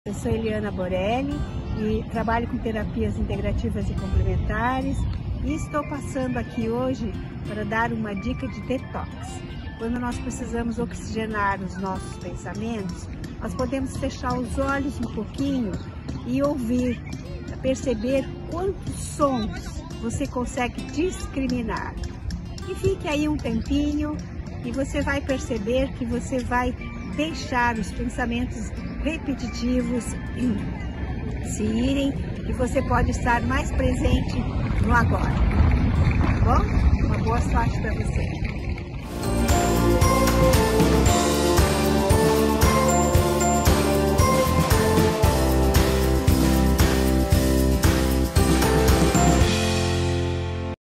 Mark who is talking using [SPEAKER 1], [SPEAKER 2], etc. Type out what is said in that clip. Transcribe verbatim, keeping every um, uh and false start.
[SPEAKER 1] Eu sou Eliana Borelli e trabalho com terapias integrativas e complementares e estou passando aqui hoje para dar uma dica de detox. Quando nós precisamos oxigenar os nossos pensamentos, nós podemos fechar os olhos um pouquinho e ouvir, perceber quantos sons você consegue discriminar. E fique aí um tempinho e você vai perceber que você vai deixar os pensamentos repetitivos se irem e você pode estar mais presente no agora. Tá bom? Uma boa sorte para você.